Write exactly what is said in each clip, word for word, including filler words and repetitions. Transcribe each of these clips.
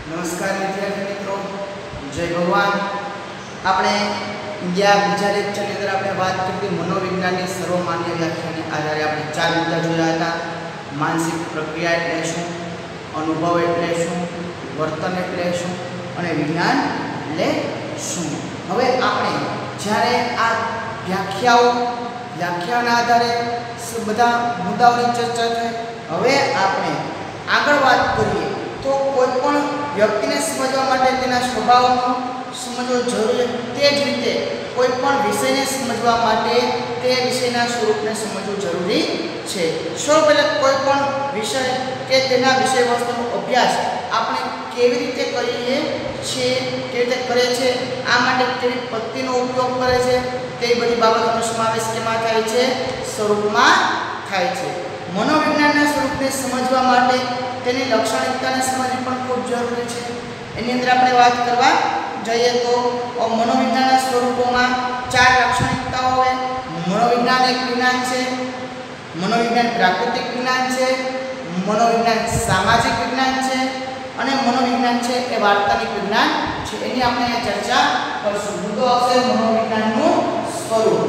नमस्कार विद्यार्थी मित्रों, जय भगवान। આપણે ગયા બીજા લેક્ચરની અંદર આપણે વાત કરી મનોવિજ્ઞાનની સર્વમાન્ય વ્યાખ્યાને આધારે આપણે ચાર મુદ્દા જોયા હતા। માનસિક પ્રક્રિયા એટલે શું, અનુભવ એટલે શું, વર્તન એટલે શું અને વિજ્ઞાન એટલે શું। હવે આપણે જ્યારે આ વ્યાખ્યાઓ વ્યાખ્યાના આધારે બધા મુદ્દાઓની ચર્ચા થઈ, હવે આપણે આગળ વાત કરીએ તો કોઈ પણ વ્યક્તિને સમજવા માટે તેના સ્વભાવનો સમજવો જરૂરી, તે જ રીતે કોઈ પણ વિષયને સમજવા માટે તે વિષયના સ્વરૂપને સમજવું જરૂરી છે। સૌ પહેલાં કોઈ પણ વિષય કે તેના વિષય વસ્તુનો અભ્યાસ આપણે કેવી રીતે કરીએ છીએ, કેવી રીતે કરે છે, આ માટે કેવી પદ્ધતિનો ઉપયોગ કરે છે, તે બધી બાબતોનો સમાવેશ કેમાં થાય છે, સ્વરૂપમાં થાય છે। મનોવિજ્ઞાનના સ્વરૂપને સમજવા માટે તેની લાક્ષણિકતાને સમજવી પણ ખૂબ જરૂરી છે। એની અંદર આપણે વાત કરવા જઈએ તો મનોવિજ્ઞાનના સ્વરૂપોમાં ચાર લાક્ષણિકતાઓ હોય। મનોવિજ્ઞાન એક વિજ્ઞાન છે, મનોવિજ્ઞાન પ્રાકૃતિક વિજ્ઞાન છે, મનોવિજ્ઞાન સામાજિક વિજ્ઞાન છે અને મનોવિજ્ઞાન છે એ વાર્તાનિક વિજ્ઞાન છે। એની આપણે અહીંયા ચર્ચા કરશું। મુદ્દો આવશે મનોવિજ્ઞાનનું સ્વરૂપ।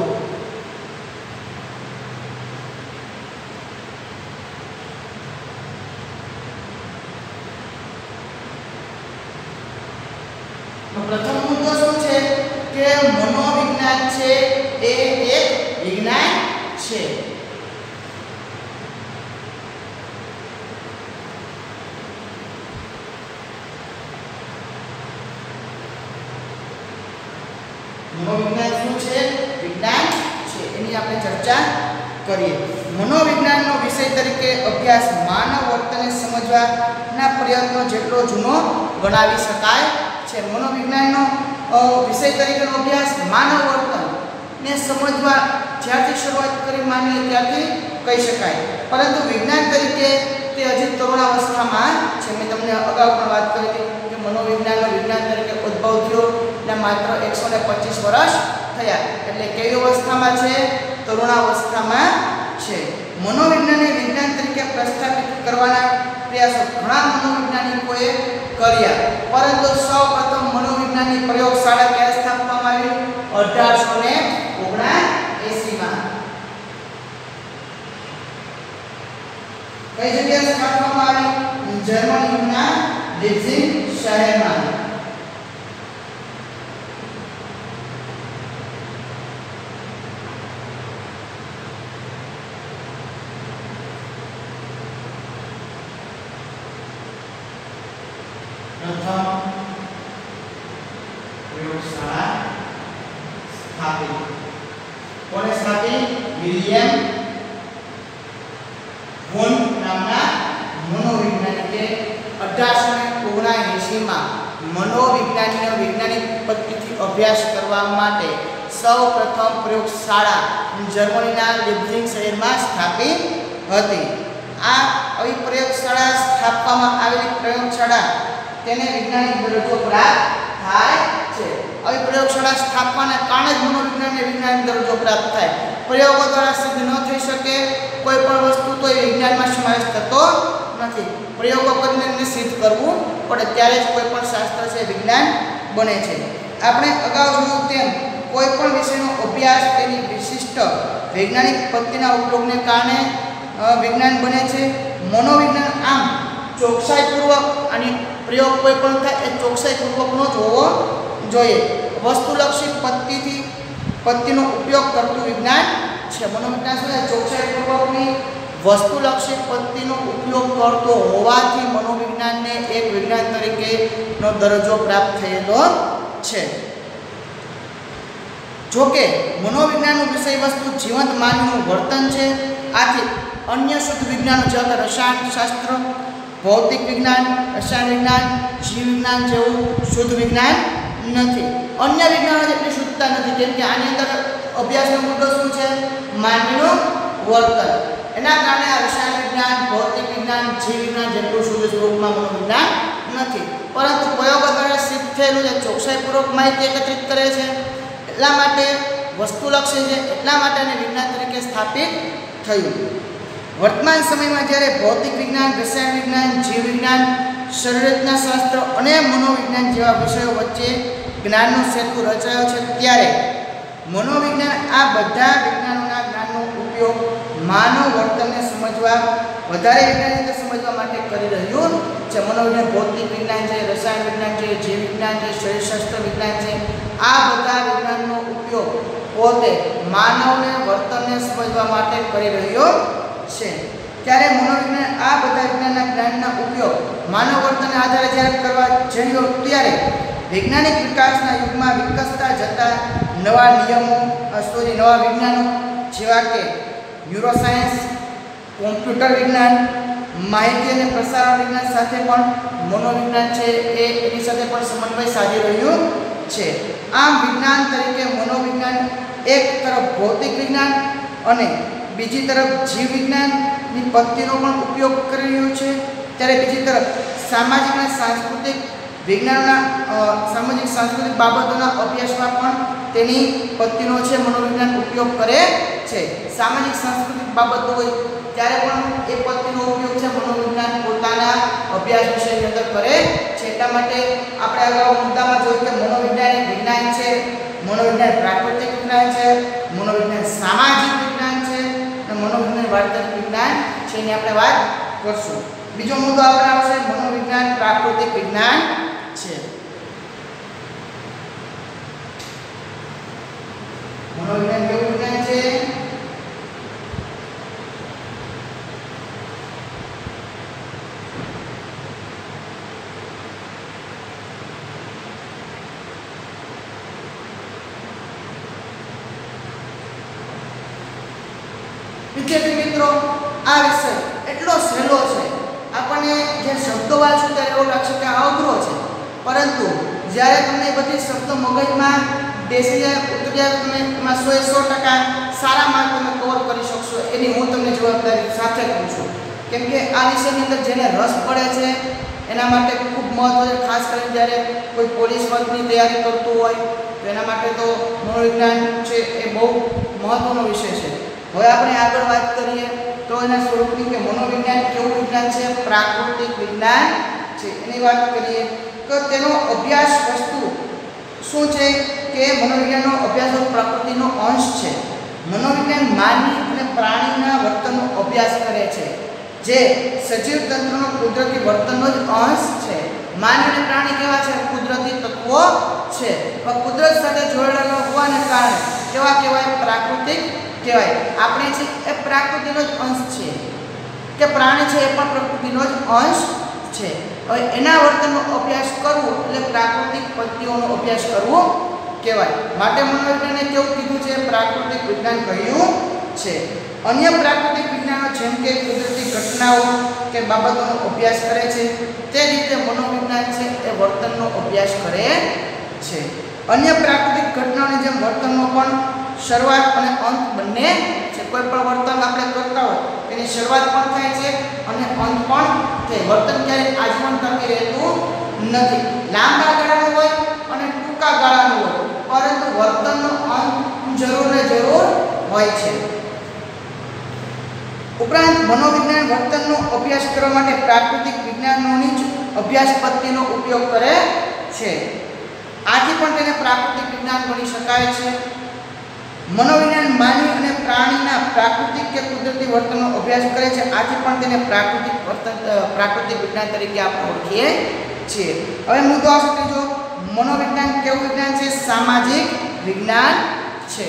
પ્રથમ મુદ્દો શું છે કે મનોવિજ્ઞાન છે એ એક વિજ્ઞાન છે। મનોવિજ્ઞાન શું છે, વિજ્ઞાન છે, એની આપણે ચર્ચા કરીએ। મનોવિજ્ઞાનનો વિષય તરીકે અભ્યાસ માનવ વર્તનને સમજવાના પ્રયત્નો જેટલો જૂનો ગણાવી શકાય છે। મનોવિજ્ઞાનનો વિષય તરીકેનો અભ્યાસ માનવ વર્તનને સમજવા જ્યારથી શરૂઆત કરી માનીએ ત્યારથી કહી શકાય, પરંતુ વિજ્ઞાન તરીકે તે હજી તરુણાવસ્થામાં છે। મેં તમને અગાઉ પણ વાત કરી હતી કે મનોવિજ્ઞાનનો વિજ્ઞાન તરીકે ઉદ્ભવ થયો અને માત્ર એકસો ને પચીસ વર્ષ થયા, એટલે કેવી અવસ્થામાં છે, તરુણાવસ્થામાં છે। મનોવિજ્ઞાનને વિજ્ઞાન તરીકે પ્રસ્થાપિત કરવાના પ્રયાસો ઘણા મનોવૈજ્ઞાનિકોએ કર્યા, પરંતુ સૌ પ્રથમ મનોવિજ્ઞાનની પ્રયોગશાળા ક્યારે સ્થાપવામાં આવી? અઢારસો ને ઓગણએંસી માં। કઈ જગ્યાએ સ્થાપવામાં આવી? જર્મનીના લીપ્ઝિગ શહેરમાં। પ્રથમ પ્રયોગશાળા સ્થાપિત કોણે સ્થાપી? વિલિયમ વોન નામના મનોવૈજ્ઞાનિકે અઢારસો ને ઓગણએંસી માં મનોવિજ્ઞાનનો વૈજ્ઞાનિક પદ્ધતિથી અભ્યાસ કરવા માટે સૌ પ્રથમ પ્રયોગશાળા જર્મનીના લીપ્ઝિગ શહેરમાં સ્થાપિત હતી। આ આવી પ્રયોગશાળા સ્થાપવામાં આવેલી પ્રયોગશાળા તેને વૈજ્ઞાનિક દરજ્જો પ્રાપ્ત થાય છે। આવી પ્રયોગશાળા સ્થાપવાના કારણે જ મનોવિજ્ઞાનને વૈજ્ઞાનિક દરજ્જો પ્રાપ્ત થાય। પ્રયોગો દ્વારા સિદ્ધ ન થઈ શકે કોઈ પણ વસ્તુ તો એ વિજ્ઞાનમાં સમાવેશ થતો નથી। પ્રયોગો કરીને એને સિદ્ધ કરવું પડે, ત્યારે જ કોઈ પણ શાસ્ત્ર છે વિજ્ઞાન બને છે। આપણે અગાઉ જોયું તેમ કોઈ પણ વિષયનો અભ્યાસ તેની વિશિષ્ટ વૈજ્ઞાનિક પદ્ધતિના ઉપયોગને કારણે વિજ્ઞાન બને છે। મનોવિજ્ઞાન આમ ચોકસાઈપૂર્વક અને પ્રયોગ કોઈ પણ થાય એ ચોકસાઈપૂર્વકનો જ હોવો જોઈએ। વસ્તુલક્ષી પદ્ધતિથી પદ્ધતિનો ઉપયોગ કરતું વિજ્ઞાન છે। મનોવિજ્ઞાન શું છે? ચોકસાઈપૂર્વકની વસ્તુલક્ષી પદ્ધતિનો ઉપયોગ કરતો હોવાથી મનોવિજ્ઞાનને એક વિજ્ઞાન તરીકેનો દરજ્જો પ્રાપ્ત થયેલો છે। જોકે મનોવિજ્ઞાનનો વિષય વસ્તુ જીવંત માનવીનું વર્તન છે, આથી અન્ય શુદ્ધ વિજ્ઞાનો જેવા રસાયણશાસ્ત્ર, ભૌતિક વિજ્ઞાન, રસાયણ વિજ્ઞાન, જીવ વિજ્ઞાન જેવું શુદ્ધ વિજ્ઞાન નથી। અન્ય વિજ્ઞાનો જેટલી શુદ્ધતા નથી, કેમ કે આની અંદર અભ્યાસનો મુદ્દો શું છે? માનવીનું વર્તન। એના કારણે આ રસાયણ વિજ્ઞાન, ભૌતિક વિજ્ઞાન, જીવ વિજ્ઞાન જેટલું શુદ્ધ સ્વરૂપમાં મનોવિજ્ઞાન નથી, પરંતુ પ્રયોગો દ્વારા સિદ્ધ થયેલું છે, ચોકસાઈપૂર્વક માહિતી એકત્રિત કરે છે, એટલા માટે વસ્તુલક્ષી છે, એટલા માટે એને વિજ્ઞાન તરીકે સ્થાપિત થયું। વર્તમાન સમયમાં જ્યારે ભૌતિક વિજ્ઞાન, રસાયણ વિજ્ઞાન, જીવ વિજ્ઞાન શરીરરચના શાસ્ત્ર અને મનોવિજ્ઞાન જેવા વિષયો વચ્ચે જ્ઞાનનો સેતુ રચાયો છે, ત્યારે મનોવિજ્ઞાન આ બધા વિજ્ઞાનોના જ્ઞાનનો ઉપયોગ માનવ વર્તનને સમજવા, વધારે વૈજ્ઞાનિક રીતે સમજવા માટે કરી રહ્યું છે. મનોવિજ્ઞાન ભૌતિક વિજ્ઞાન છે, રસાયણ વિજ્ઞાન છે, જીવ વિજ્ઞાન છે, શરીરશાસ્ત્ર વિજ્ઞાન છે, આ બધા વિજ્ઞાનનો ઉપયોગ પોતે માનવને વર્તનને સમજવા માટે કરી રહ્યો છે. ત્યારે મનોવિજ્ઞાન આ બધા વિજ્ઞાનના જ્ઞાનના ઉપયોગ માનવ વર્તનના આધારે જ્યારે કરવા જઈ ત્યારે વૈજ્ઞાનિક વિકાસના યુગમાં વિકસતા જતા નવા નિયમો સોરી નવા વિજ્ઞાનો જેવા કે ન્યુરોસાયન્સ, કોમ્પ્યુટર વિજ્ઞાન, માહિતી અને પ્રસારણ વિજ્ઞાન સાથે પણ મનોવિજ્ઞાન છે એ એની સાથે પણ સમન્વય સાધી રહ્યું છે. આમ વિજ્ઞાન તરીકે મનોવિજ્ઞાન એક તરફ ભૌતિક વિજ્ઞાન અને બીજી તરફ જીવ વિજ્ઞાનની પદ્ધતિનો પણ ઉપયોગ કરી રહ્યું છે, ત્યારે બીજી તરફ સામાજિક અને સાંસ્કૃતિક વિજ્ઞાનના સામાજિક સાંસ્કૃતિક બાબતોના અભ્યાસમાં પણ તેની પદ્ધતિનો છે મનોવિજ્ઞાન ઉપયોગ કરે છે. સામાજિક સાંસ્કૃતિક બાબતો હોય ત્યારે પણ એ પદ્ધતિનો ઉપયોગ છે મનોવિજ્ઞાન પોતાના અભ્યાસ વિષયની અંદર કરે છે. એટલા માટે આપણે અગાઉ મુદ્દામાં જોયું કે મનોવિજ્ઞાન એક વિજ્ઞાન છે, મનોવિજ્ઞાન પ્રાકૃતિક વિજ્ઞાન છે, મનોવિજ્ઞાન સામાજિક વિજ્ઞાન છે અને મનોવિજ્ઞાન વર્તન વિજ્ઞાન છે, એની આપણે વાત કરશું. બીજો મુદ્દો આપણે આવશે મનોવિજ્ઞાન પ્રાકૃતિક વિજ્ઞાન છે. મનોવિજ્ઞાન કેવું વિજ્ઞાન છે? વિદ્યાર્થી મિત્રો, આ વિષય એટલો સહેલો છે, આપણને જે શબ્દો વાંચું ત્યારે એવું લાગશે કે આ અઘરો છે, પરંતુ જ્યારે તમને બધી શબ્દો મગજમાં બેસી જાય, ઉતરી જાય, તમે એમાં સો એ સો ટકા સારા માર્ક તમે કવર કરી શકશો, એની હું તમને જવાબદારી સાથે કહું છું. કેમ કે આ વિષયની અંદર જેને રસ પડે છે એના માટે ખૂબ મહત્વ છે. ખાસ કરીને જ્યારે કોઈ પોલીસ વર્ગની તૈયારી કરતું હોય તો એના માટે તો મનોવિજ્ઞાન છે એ બહુ મહત્વનો વિષય છે. હવે આપણે આગળ વાત કરીએ તો એના સ્વરૂપની કે મનોવિજ્ઞાન કેવું વિજ્ઞાન છે? પ્રાકૃતિક વિજ્ઞાન છે. એની વાત કરીએ તો તેનો અભ્યાસ વસ્તુ શું છે કે મનોવિજ્ઞાનનો અભ્યાસ પ્રકૃતિનો અંશ છે. મનોવિજ્ઞાન માનવી અને પ્રાણીના વર્તનનો અભ્યાસ કરે છે, જે સજીવ તંત્રનો કુદરતી વર્તનનો જ અંશ છે. માનવી અને પ્રાણી કેવા છે? કુદરતી તત્વો છે, પણ કુદરત સાથે જોડાયેલા હોવાને કારણે કેવા કહેવાય? પ્રાકૃતિક કહેવાય. આપણે છે એ પ્રાકૃતિનો જ અંશ છે, કે પ્રાણી છે એ પણ પ્રકૃતિનો જ અંશ છે. હવે એના વર્તનનો અભ્યાસ કરવો એટલે પ્રાકૃતિક પદ્ધતિઓનો અભ્યાસ કરવો કહેવાય. માટે મનોવિજ્ઞાને કેવું કીધું છે? પ્રાકૃતિક વિજ્ઞાન કહ્યું છે. અન્ય પ્રાકૃતિક વિજ્ઞાનો જેમ કે કુદરતી ઘટનાઓ કે બાબતોનો અભ્યાસ કરે છે, તે રીતે મનોવિજ્ઞાન છે એ વર્તનનો અભ્યાસ કરે છે. અન્ય પ્રાકૃતિક ઘટનાઓની જેમ વર્તનનો પણ શરૂઆત અને અંત બંને છે. કોઈ પણ વર્તન આપણે કરતા હોય એની શરૂઆત પણ થાય છે અને અંત પણ થાય. વર્તન ક્યારેય આજીવન ટકી રહેતું નથી. લાંબા ગાળાનું હોય અને ટૂંકા ગાળાનું હોય, પરંતુ વર્તનનો અંત જરૂર ને જરૂર હોય છે. ઉપરાંત મનોવિજ્ઞાન વર્તનનો અભ્યાસ કરવા માટે પ્રાકૃતિક વિજ્ઞાનોની જ અભ્યાસ પદ્ધતિનો ઉપયોગ કરે છે. આથી પણ તેને પ્રાકૃતિક વિજ્ઞાન ગણી શકાય છે. મનોવિજ્ઞાન માનવી અને પ્રાણીના પ્રાકૃતિક કે કુદરતી વર્તનનો અભ્યાસ કરે છે, આથી પણ તેને પ્રાકૃતિક વર્તન પ્રાકૃતિક વિજ્ઞાન તરીકે આપણે ઓળખીએ છીએ. હવે મુદ્દો આવશે ત્રીજો, મનોવિજ્ઞાન કેવું વિજ્ઞાન છે? સામાજિક વિજ્ઞાન છે.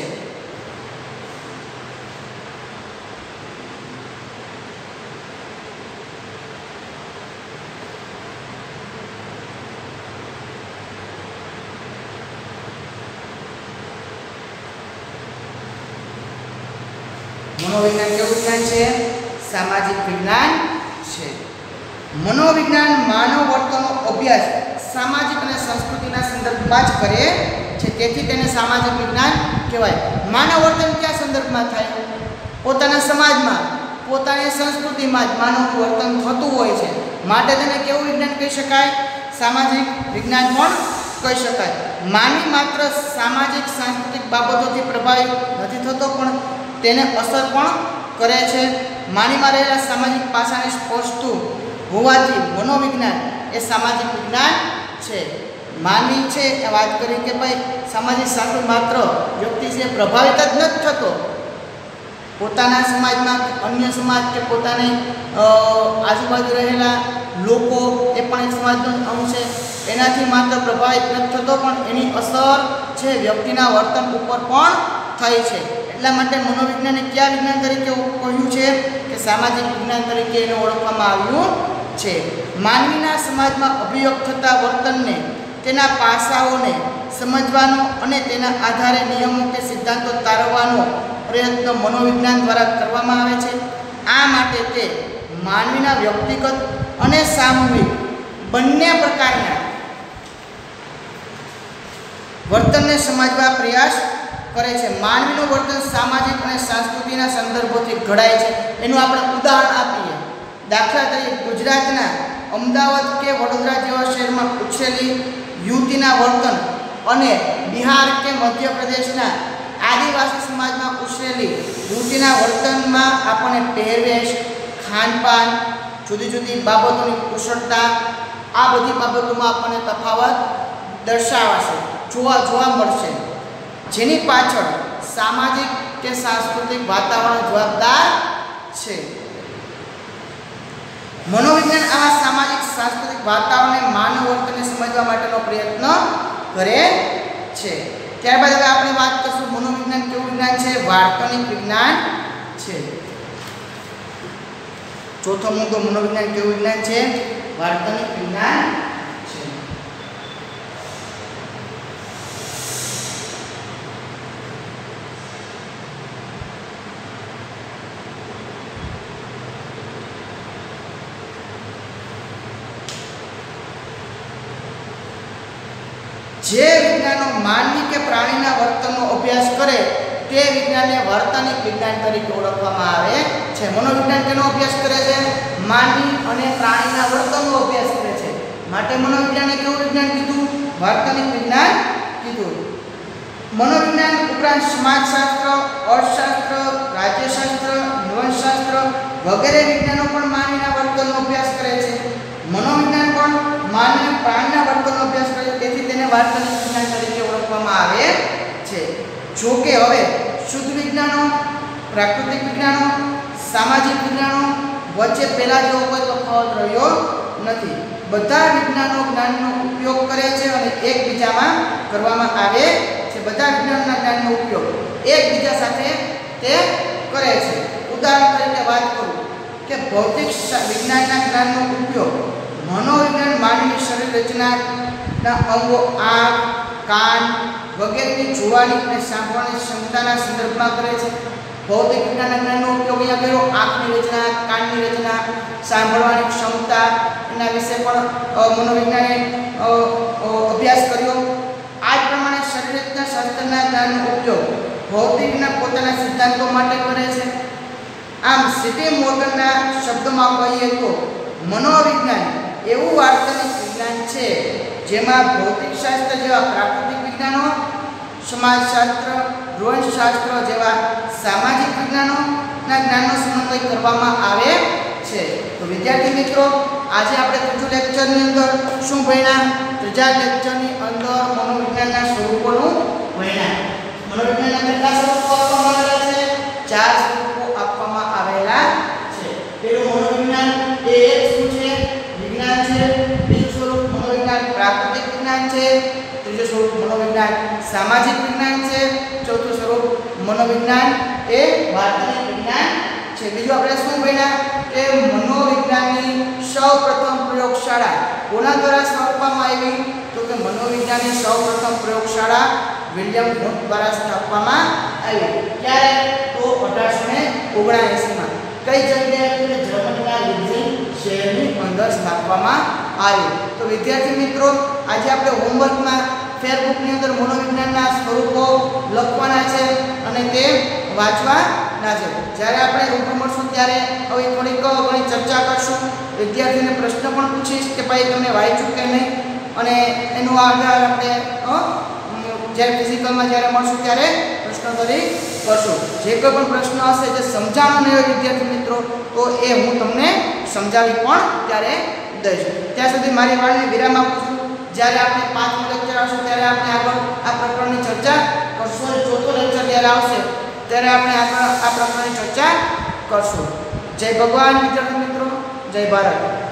મનોવિજ્ઞાન કેવું વિજ્ઞાન છે? સામાજિક વિજ્ઞાન છે. મનોવિજ્ઞાન માનવ વર્તનનો અભ્યાસ સામાજિક અને સંસ્કૃતિના સંદર્ભમાં જ કરે છે, તેથી તેને સામાજિક વિજ્ઞાન કહેવાય. માનવ વર્તન કયા સંદર્ભમાં થાય? પોતાના સમાજમાં, પોતાની સંસ્કૃતિમાં જ માનવનું વર્તન થતું હોય છે, માટે તેને કેવું વિજ્ઞાન કહી શકાય? સામાજિક વિજ્ઞાન પણ કહી શકાય. માનવી માત્ર સામાજિક સાંસ્કૃતિક બાબતોથી પ્રભાવિત નથી થતો, પણ તેને અસર પણ કરે છે. માનવીમાં રહેલા સામાજિક પાસાને સ્પર્શતું હોવાથી મનોવિજ્ઞાન એ સામાજિક વિજ્ઞાન છે. માનવી છે એ વાત કરી કે ભાઈ સામાજિક શાસ્ત્ર માત્ર વ્યક્તિ છે પ્રભાવિત જ નથી થતો, પોતાના સમાજમાં અન્ય સમાજ કે પોતાની આજુબાજુ રહેલા લોકો એ પણ એક સમાજનો અંગ છે, એનાથી માત્ર પ્રભાવિત નથી થતો પણ એની અસર છે વ્યક્તિના વર્તન ઉપર પણ થાય છે. એટલા માટે મનોવિજ્ઞાને કયા વિજ્ઞાન તરીકે કહ્યું છે કે સામાજિક વિજ્ઞાન તરીકે એને ઓળખવામાં આવ્યું છે. માનવીના સમાજમાં અભિવ્યક્ત થતા વર્તનને, તેના પાસાઓને સમજવાનો અને તેના આધારે નિયમો કે સિદ્ધાંતો તારવવાનો પ્રયત્ન મનોવિજ્ઞાન દ્વારા કરવામાં આવે છે. આ માટે તે માનવીના વ્યક્તિગત અને સામૂહિક બંને પ્રકારના વર્તનને સમજવા પ્રયાસ કરે છે. માનવીનું વર્તન સામાજિક અને સાંસ્કૃતિકના સંદર્ભોથી ઘડાય છે. એનું આપણે ઉદાહરણ આપીએ. દાખલા તરીકે ગુજરાતના અમદાવાદ કે વડોદરા જેવા શહેરમાં ઉછરેલી યુવતીના વર્તન અને બિહાર કે મધ્યપ્રદેશના આદિવાસી સમાજમાં ઉછરેલી યુવતીના વર્તનમાં આપણને પહેરવેશ, ખાનપાન, જુદી જુદી બાબતોની કુશળતા, આ બધી બાબતોમાં આપણને તફાવત દર્શાવાશે, જોવા જોવા મળશે, જેની પાછળ સામાજિક કે સાંસ્કૃતિક વાતાવરણ જવાબદાર છે. મનોવિજ્ઞાન આવા સામાજિક સાંસ્કૃતિક વાતાવરણને માનવ વર્તનને સમજવા માટેનો પ્રયત્ન કરે છે. ત્યારબાદ હવે આપણે વાત કરીશું મનોવિજ્ઞાન કેવું વિજ્ઞાન છે? વર્તનિક વિજ્ઞાન છે. ચોથો મુદ્દો મનોવિજ્ઞાન કેવું વિજ્ઞાન છે? વર્તનિક વિજ્ઞાન છે. જે વિજ્ઞાનો માનવી કે પ્રાણીના વર્તનનો અભ્યાસ કરે તે વિજ્ઞાનને વર્તનિક વિજ્ઞાન તરીકે ઓળખવામાં આવે છે. મનોવિજ્ઞાન તેનો અભ્યાસ કરે છે? માનવી અને પ્રાણીના વર્તનનો અભ્યાસ કરે છે. માટે મનોવિજ્ઞાનને કેવું વિજ્ઞાન કીધું? વર્તનિક વિજ્ઞાન કીધું. મનોવિજ્ઞાન ઉપરાંત સમાજશાસ્ત્ર, અર્થશાસ્ત્ર, રાજ્યશાસ્ત્ર, જીવનશાસ્ત્ર વગેરે વિજ્ઞાનો પણ માનવીના વર્તનનો અભ્યાસ કરે છે. મનોવિજ્ઞાન પણ માનવી પ્રાણીના વર્તનનો અભ્યાસ કરે છે, તેથી તેને વર્તનિક વિજ્ઞાન તરીકે ઓળખવામાં આવે છે. જો કે હવે શુદ્ધ વિજ્ઞાનો, પ્રાકૃતિક વિજ્ઞાનો, સામાજિક વિજ્ઞાનો વચ્ચે પહેલા જેવો કોઈ તફાવત રહ્યો નથી. બધા વિજ્ઞાનો જ્ઞાનનો ઉપયોગ કરે છે અને એકબીજામાં કરવામાં આવે છે. બધા વિજ્ઞાનના જ્ઞાનનો ઉપયોગ એકબીજા સાથે તે કરે છે. ઉદાહરણ તરીકે વાત કરું કે ભૌતિક વિજ્ઞાનના જ્ઞાનનો ઉપયોગ મનોવિજ્ઞાન માનવીની શરીર રચનાના અંગો, આંખ, કાન વગેરેની જોવાની અને સાંભળવાની ક્ષમતાના સંદર્ભમાં કરે છે. ભૌતિક વિજ્ઞાનના જ્ઞાનનો ઉપયોગ અહીંયા કર્યો આંખની રચના, કાનની રચના, સાંભળવાની ક્ષમતા એના વિશે પણ મનોવિજ્ઞાને અભ્યાસ કર્યો. આ જ પ્રમાણે શરીર રચના શાસ્ત્રના જ્ઞાનનો ઉપયોગ ભૌતિકના પોતાના સિદ્ધાંતો માટે કરે છે. આમ સીટી મોર્ગનના શબ્દોમાં કહીએ તો મનોવિજ્ઞાન એવું વાસ્તવિક વિજ્ઞાન છે જેમાં ભૌતિકશાસ્ત્ર જેવા પ્રાકૃતિક વિજ્ઞાનો, સમાજશાસ્ત્ર, જીવનશાસ્ત્ર જેવા સામાજિક વિજ્ઞાનોના જ્ઞાનનો સમન્વય કરવામાં આવે છે. તો વિદ્યાર્થી મિત્રો, આજે આપણે ત્રીજું લેક્ચરની અંદર શું ભણ્યા? ત્રીજા લેક્ચરની અંદર મનોવિજ્ઞાનના સ્વરૂપોનું ભણ્યા. મનોવિજ્ઞાનના કેટલા સ્વરૂપો આપવામાં આવેલા છે? ચાર સ્વરૂપો આપવામાં આવેલા છે. પેલું મનોવિજ્ઞાન એ એક શું છે? વિજ્ઞાન છે. બીજું સ્વરૂપ મનોવિજ્ઞાન પ્રાકૃતિક વિજ્ઞાન છે. ત્રીજું સ્વરૂપ મનોવિજ્ઞાન સામાજિક વિજ્ઞાન છે. ચોથું સ્વરૂપ મનોવિજ્ઞાન એ વર્તનિક વિજ્ઞાન છે. બીજું આપણે શું ભણ્યા કે મનોવિજ્ઞાનની સૌપ્રથમ પ્રયોગશાળા કોના દ્વારા સ્થાપવામાં આવી? તો કે મનોવિજ્ઞાનની સૌપ્રથમ પ્રયોગશાળા વિલિયમ વુડ દ્વારા સ્થાપવામાં આવી. ક્યારે? તો અઢારસો ઓગણએંસી માં. કઈ જગ્યાએ? જર્મનીના લીપ્ઝિગ શહેરની અંદર સ્થાપવામાં આવી. તો વિદ્યાર્થી મિત્રો, આજે આપણે હોમવર્કમાં ફેરબુકની અંદર મનોવિજ્ઞાનના સ્વરૂપો લખવાના છે અને તે વાંચવાના છે. જ્યારે આપણે રૂબરૂ મળશું ત્યારે હવે થોડીક ઘણી ચર્ચા કરશું. વિદ્યાર્થીઓને પ્રશ્ન પણ પૂછીશ કે ભાઈ તમે વાંચ્યું કે નહીં, અને એનો આધાર આપણે જ્યારે ફિઝિકલમાં જ્યારે મળશું ત્યારે પ્રશ્નોત્તરી કરશું. જે કોઈ પણ પ્રશ્ન હશે જે સમજાણો નહીં હોય વિદ્યાર્થી મિત્રો, તો એ હું તમને સમજાવી પણ ત્યારે દઈશું. ત્યાં સુધી મારી વાતને વિરામ આપું છું. જ્યારે આપણે પાંચમું લેક્ચર આવશે ત્યારે આપણે આગળ આ પ્રકરણની ચર્ચા કરશું. ચોથો લેક્ચર જ્યારે આવશે ત્યારે આપણે આગળ આ પ્રકરણની ચર્ચા કરશું. જય ભગવાન વિદ્યાર્થી મિત્રો, જય ભારત.